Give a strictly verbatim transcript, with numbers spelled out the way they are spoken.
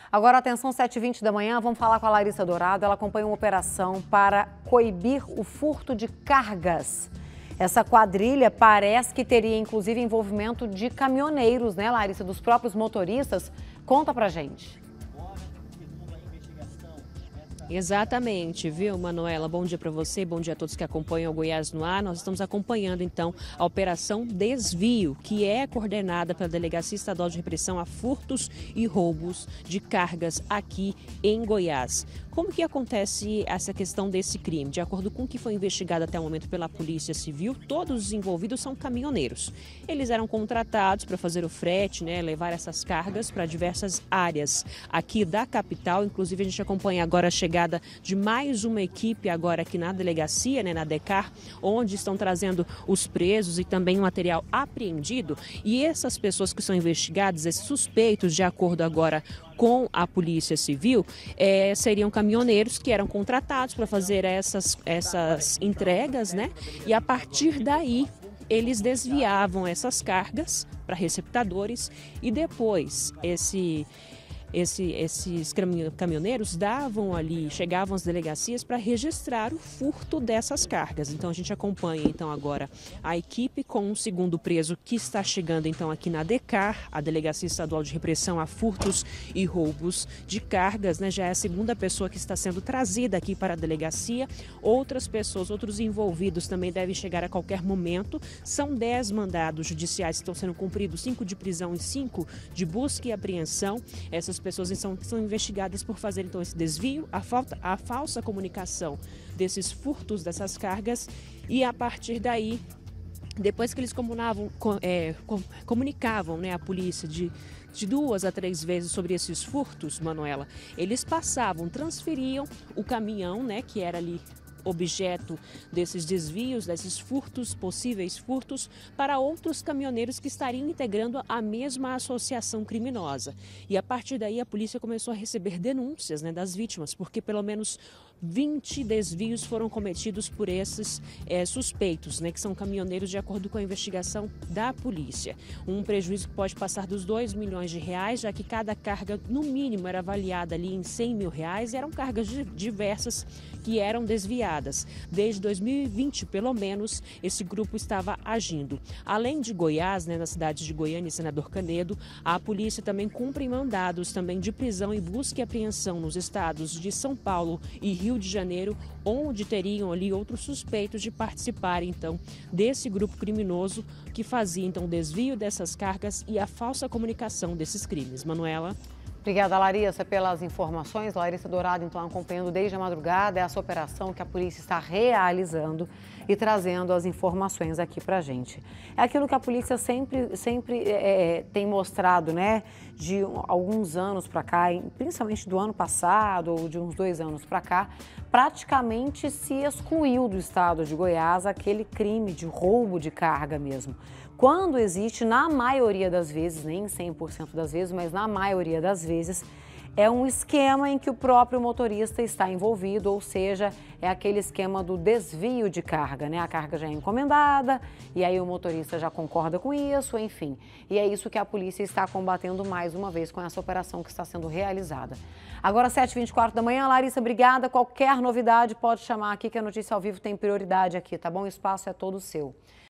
Agora, atenção, sete e vinte da manhã, vamos falar com a Larissa Dourado. Ela acompanha uma operação para coibir o furto de cargas. Essa quadrilha parece que teria, inclusive, envolvimento de caminhoneiros, né, Larissa? Dos próprios motoristas. Conta pra gente. Exatamente, viu, Manuela? Bom dia para você, bom dia a todos que acompanham o Goiás no Ar. Nós estamos acompanhando, então, a Operação Desvio, que é coordenada pela Delegacia Estadual de Repressão a Furtos e Roubos de Cargas aqui em Goiás. Como que acontece essa questão desse crime? De acordo com o que foi investigado até o momento pela Polícia Civil, todos os envolvidos são caminhoneiros. Eles eram contratados para fazer o frete, né, levar essas cargas para diversas áreas aqui da capital. Inclusive, a gente acompanha agora a chegada de mais uma equipe agora aqui na delegacia, né, na DECAR, onde estão trazendo os presos e também o material apreendido. E essas pessoas que são investigadas, esses suspeitos, de acordo agora com a Polícia Civil, é, seriam caminhoneiros que eram contratados para fazer essas, essas entregas, né? E a partir daí eles desviavam essas cargas para receptadores e depois esse Esse, esses caminhoneiros davam ali, chegavam às delegacias para registrar o furto dessas cargas. Então a gente acompanha então agora a equipe com um segundo preso que está chegando então aqui na DECAR, a Delegacia Estadual de Repressão a Furtos e Roubos de Cargas, né? Já é a segunda pessoa que está sendo trazida aqui para a delegacia. Outras pessoas, outros envolvidos também devem chegar a qualquer momento. São dez mandados judiciais que estão sendo cumpridos, cinco de prisão e cinco de busca e apreensão. Essas pessoas são, são investigadas por fazer então esse desvio, a, falta, a falsa comunicação desses furtos dessas cargas e a partir daí, depois que eles comunavam, é, comunicavam, né, a polícia de, de duas a três vezes sobre esses furtos, Manuela, eles passavam, transferiam o caminhão, né, que era ali objeto desses desvios, desses furtos, possíveis furtos, para outros caminhoneiros que estariam integrando a mesma associação criminosa. E a partir daí a polícia começou a receber denúncias, né, das vítimas, porque pelo menos vinte desvios foram cometidos por esses é, suspeitos, né, que são caminhoneiros, de acordo com a investigação da polícia. Um prejuízo que pode passar dos dois milhões de reais, já que cada carga, no mínimo, era avaliada ali em cem mil reais, e eram cargas diversas que eram desviadas. Desde dois mil e vinte, pelo menos, esse grupo estava agindo. Além de Goiás, né, na cidade de Goiânia e Senador Canedo, a polícia também cumpre mandados também de prisão e busca e apreensão nos estados de São Paulo e Rio de Janeiro, onde teriam ali outros suspeitos de participar, então, desse grupo criminoso que fazia, então, o desvio dessas cargas e a falsa comunicação desses crimes. Manuela? Obrigada, Larissa, pelas informações. Larissa Dourado, então, acompanhando desde a madrugada essa operação que a polícia está realizando e trazendo as informações aqui pra gente. É aquilo que a polícia sempre, sempre é, tem mostrado, né, de alguns anos para cá, principalmente do ano passado ou de uns dois anos para cá, praticamente se excluiu do estado de Goiás aquele crime de roubo de carga mesmo. Quando existe, na maioria das vezes, nem cem por cento das vezes, mas na maioria das vezes, é um esquema em que o próprio motorista está envolvido, ou seja, é aquele esquema do desvio de carga, né? A carga já é encomendada e aí o motorista já concorda com isso, enfim. E é isso que a polícia está combatendo mais uma vez com essa operação que está sendo realizada. Agora, sete e vinte e quatro da manhã, Larissa, obrigada. Qualquer novidade pode chamar aqui que a Notícia ao Vivo tem prioridade aqui, tá bom? O espaço é todo seu.